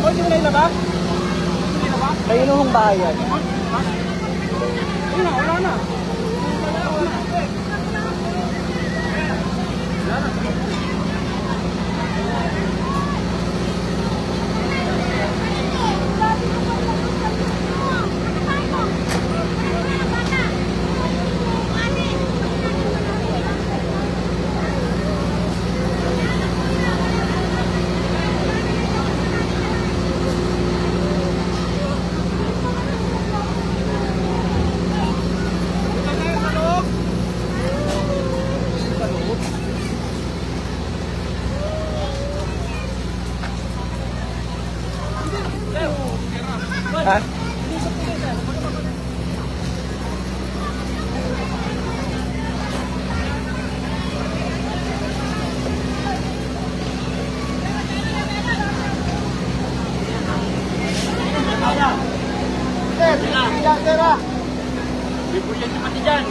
O, hindi mo na ilabas? Kayo nung bahay yan. Wala na. Ha? Bibulyan niyo pati dyan.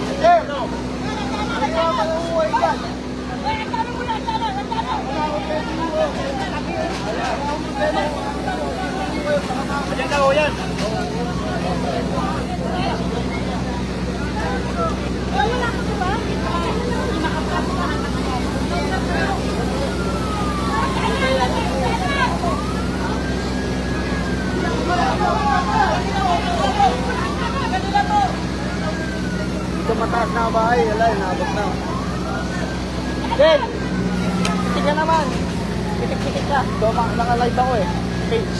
Ayan daw, yan. Dito mataas na ang bahay. Wala, naabot na. Del! Pitik ka naman. Pitik-pitik ka. So, naka-live ako eh. Page.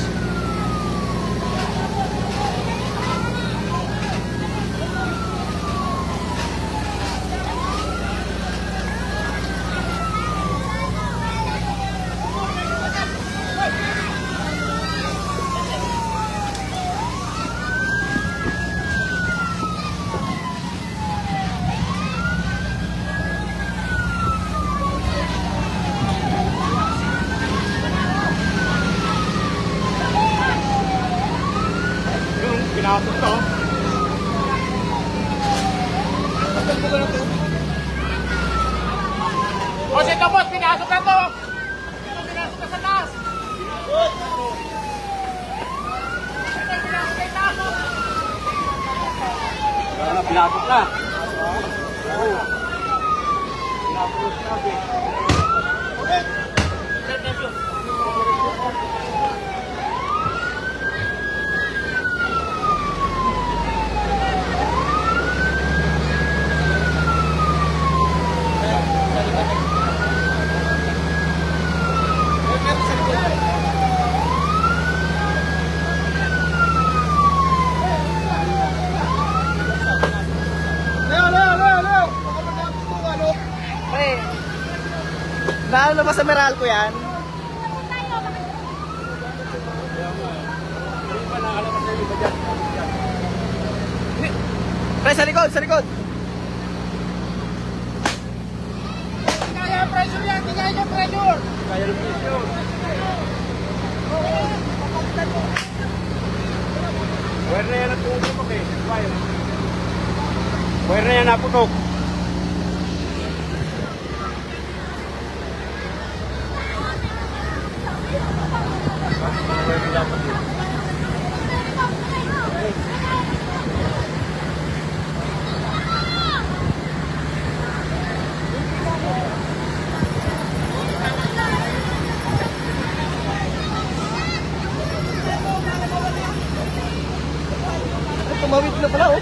Pinasok to. O, sito boss, pinasok na to. Pinasok na sa taas. Pinasok na. Naano ba sa Meralco yan? Pre, sa likod, sa likod! Kaya ang pressure yan, kaya yung pressure! Kaya yung pressure! Wire na yan ang tumutok eh. Wire na yan naputok. Tumawid na pala oh.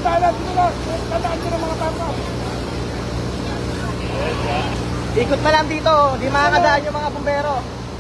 bahala. Dito na. Tandaan ko ng mga tama. Ikot na lang dito. Di makakadaan yung mga bumbero.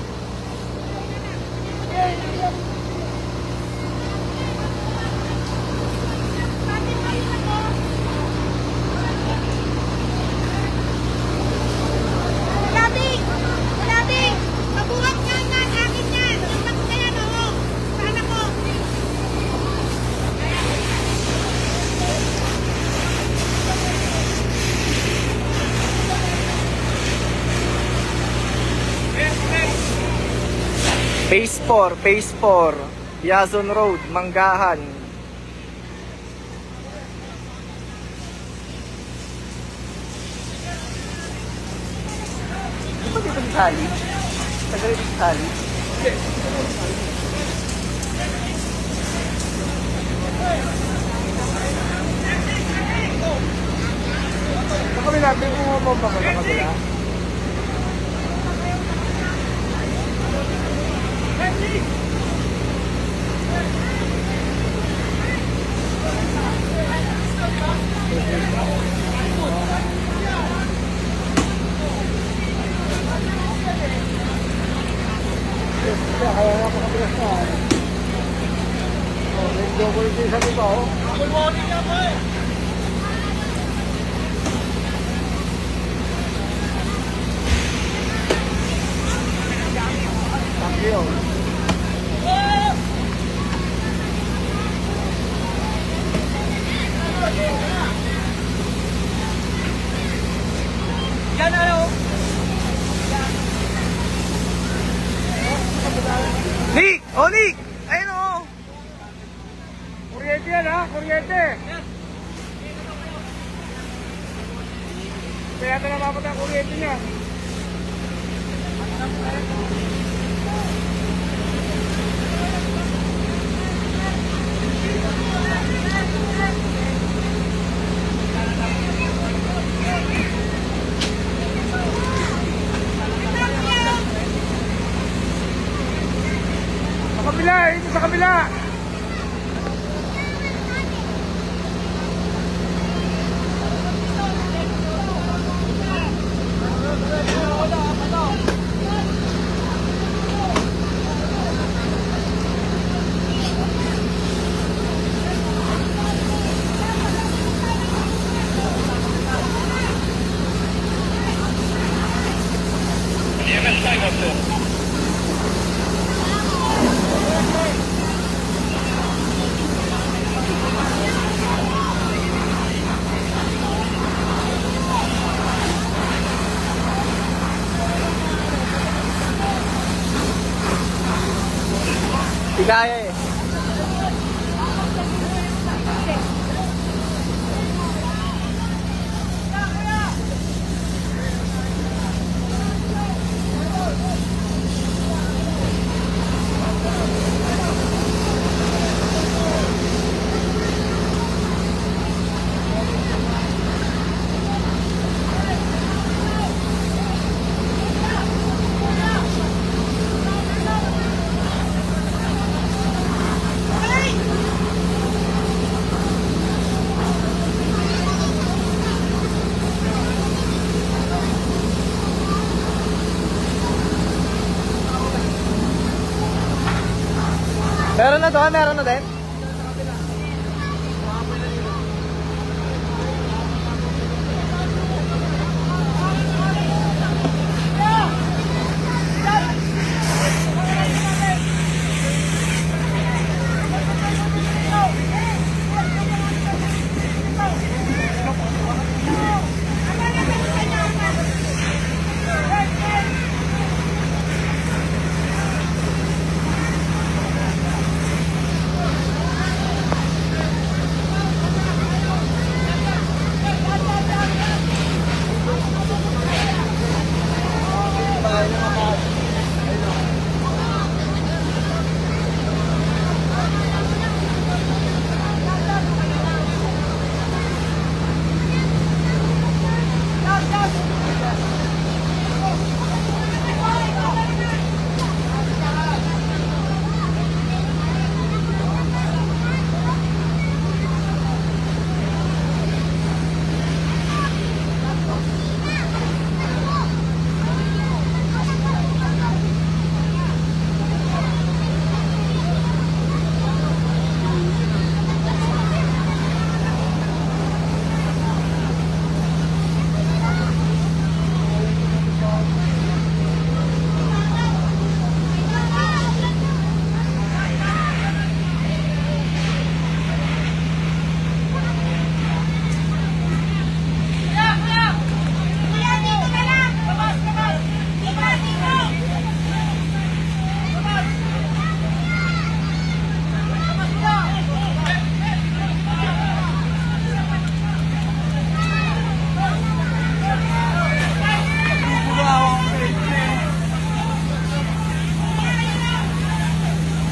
Phase 4, Yazon Road, Manggahan. Di ba dito si Sally? Tagal dito si Sally? Kami natin kung mababa ka na kabila. Kaya nga pakabilas na. Medyo ko yung isa dito. Good morning na po eh. Thank you. Yan ano? Nick! Oh, Nick! Ayun o! Kuryente yan ha, kuryente. Kaya ito na mapatay ang kuryente niya. Sa kabila, ito sa kabila. Di kaya eh. Meron na doon, meron na din.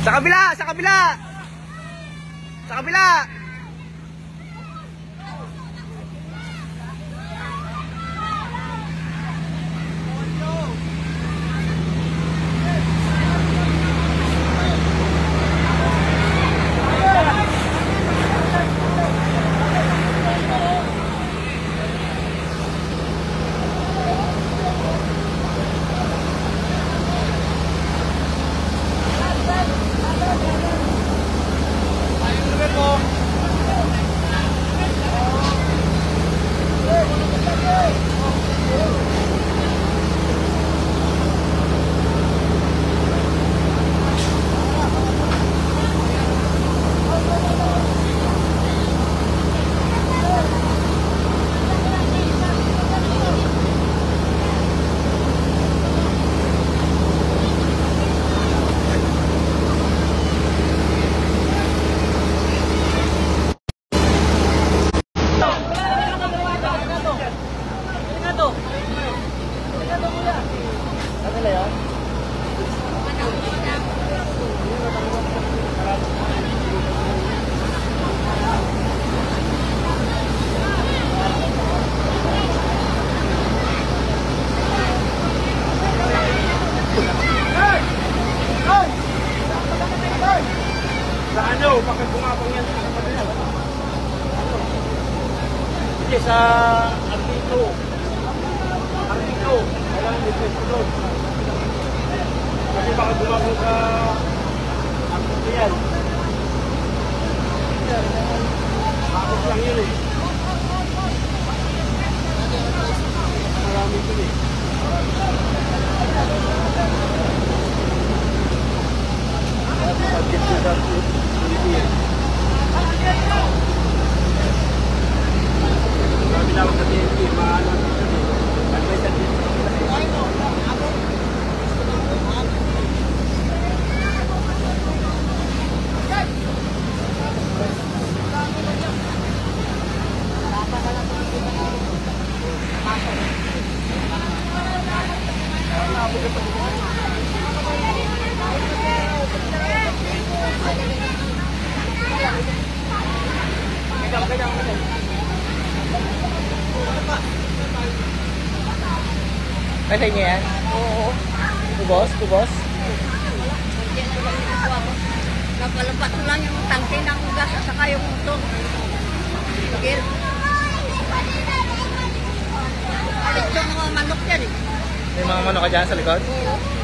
Sa kabila! Sa kabila! Sa kabila! Bakit bumabang yan sa kapatid? Sige, sa Artito. Artito. Kailangan request ko doon. Kasi bakit bumabang sa Artito yan? Bakit lang yun eh. Marami yun eh. Marami lang sa TNT, maano dito eh. Ano ba sa TNT? Kasi niya yan? Oo. Kubos? Kubos? Napalapat ko lang yung tangke ng gas at saka yung motor. Sige. Alit yung mga manok yan eh. May mga manok ka dyan sa likod? Oo.